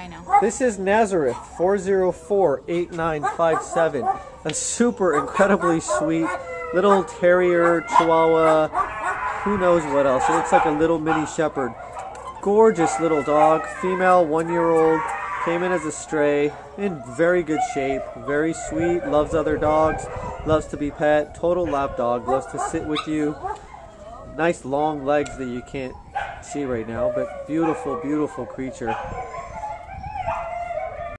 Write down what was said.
I know. This is Nazareth 4048957. A super incredibly sweet little terrier, Chihuahua, who knows what else. It looks like a little mini shepherd. Gorgeous little dog, female, 1-year-old, came in as a stray, in very good shape, very sweet, loves other dogs, loves to be pet, total lap dog, loves to sit with you. Nice long legs that you can't see right now, but beautiful, beautiful creature.